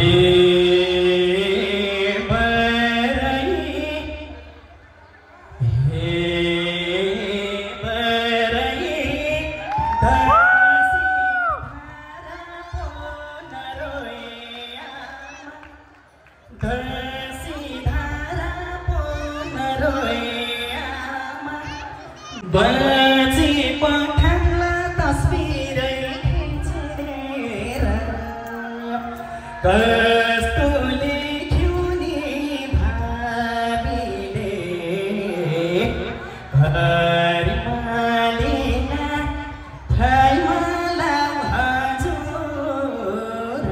बजी पठाला तस्बिरै खिचेर कस्तो लेख्यो नि भाबीले घरमा थाइमा हजुर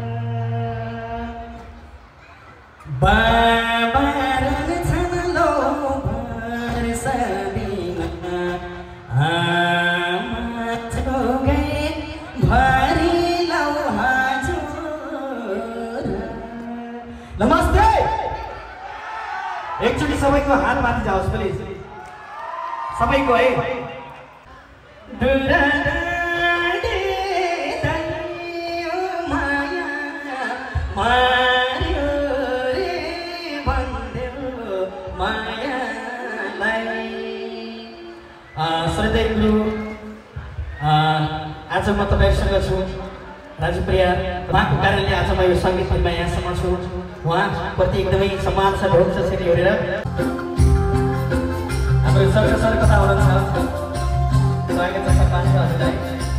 बाबा रहन्छन् लो वर्षदिनमा आमा छोगै भरि लौ हजुर। नमस्ते एकचोटि सबैको हात माथि जाओस् प्लिज सबैको है। मार्यो रे भन्देऊ मायालाई। श्रद्धेय गुरु आज म तपाईहरुसँग छु राजप्रिया उहाँको कारणले आज म यो सङ्गीतमा यहाँसम्म छु। उहाँप्रति एकदमै सम्मान छ ढोक छ सेरी हेरेर हाम्रो सरसर कथा हुनुहुन्छ स्वागत छ सम्मान छ हजुरलाई।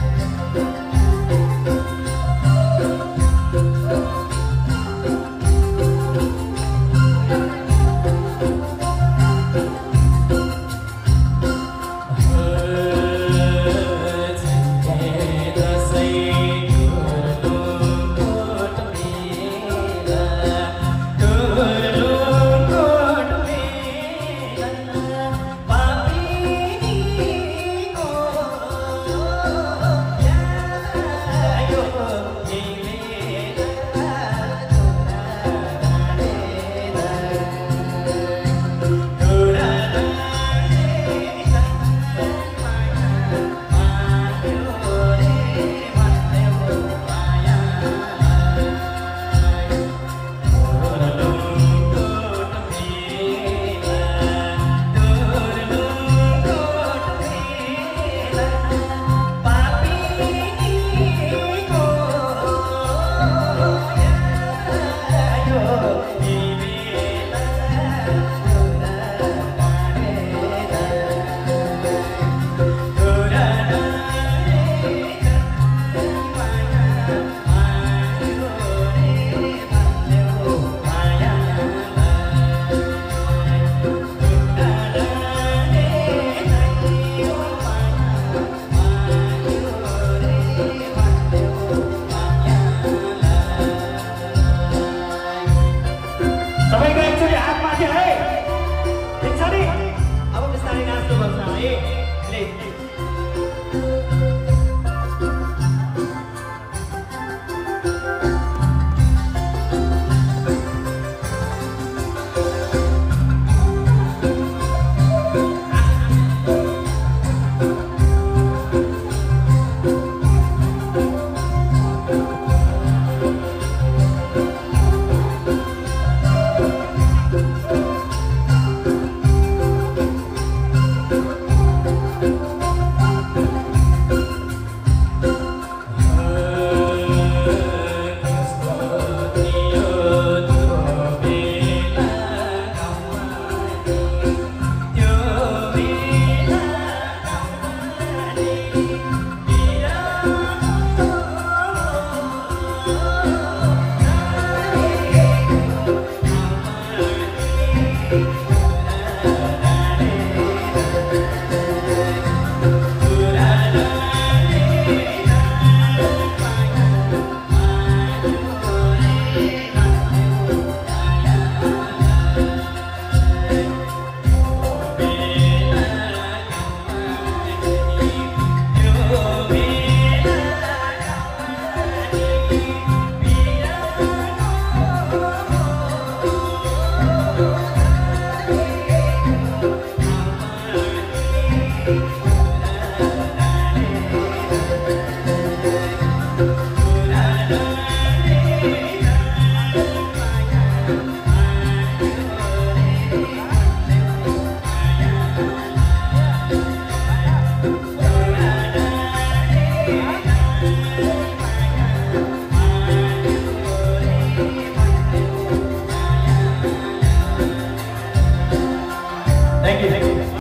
सबैको एकचोटि हात माथि है, ठिक छ नि? अब बिस्तारै नाच्नु पर्छ है।